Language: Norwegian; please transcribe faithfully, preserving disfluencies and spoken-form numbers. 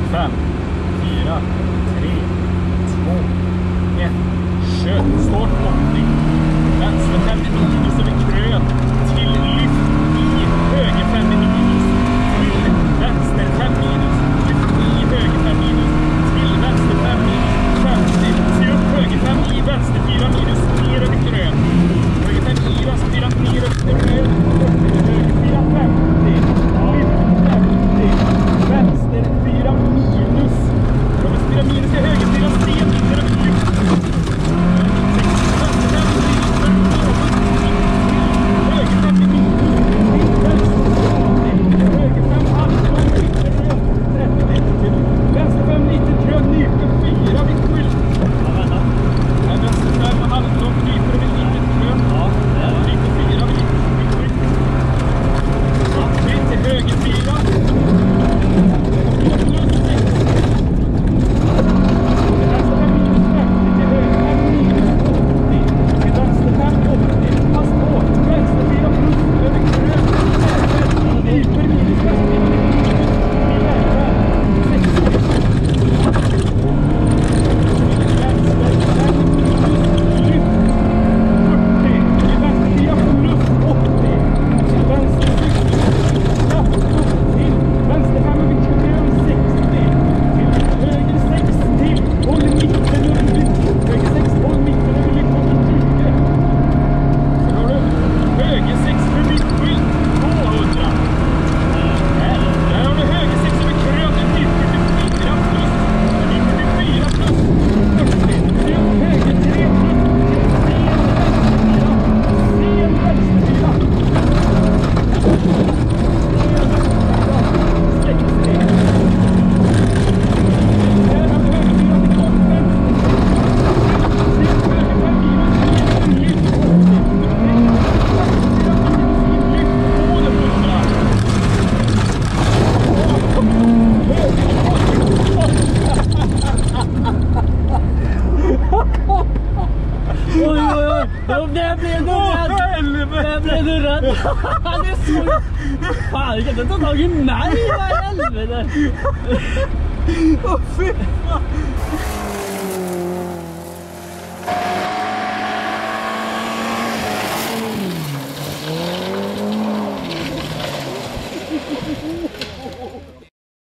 fem, fyra, tre, två, ett. Kör. Start åttio. Vänster fem i minus över krön. Till lyft i höger fem i minus. Till vänster fem minus. Lyft i höger fem minus. Till vänster fem minus. femtio. Se upp höger fem i vänster fyra minus. Ner över krön. Höger fem i vänster fyra ner över krön. Höger fyra femtio. Lyft femtio. Vänster fyra minus. Vänster fyra minus till höger fyra sten. Ner över lyft. Han är så... Fan, jag kan inte ta tag i mig, vad i helvete? Åh, fy fan!